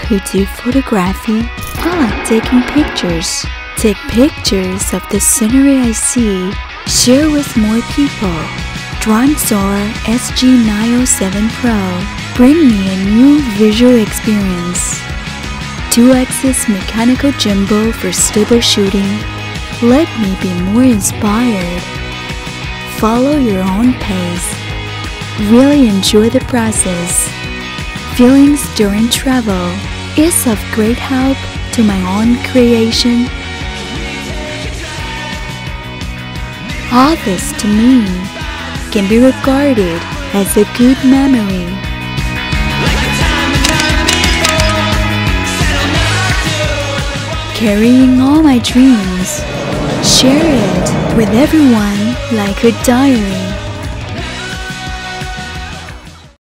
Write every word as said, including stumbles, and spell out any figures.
who do photography, I like taking pictures. Take pictures of the scenery I see, share with more people. DroneXor S G nine oh seven Pro bring me a new visual experience. two axis mechanical gimbal for stable shooting. Let me be more inspired. Follow your own pace. Really enjoy the process. Feelings during travel is of great help to my own creation. All this to me can be regarded as a good memory. Carrying all my dreams, share it with everyone like a diary.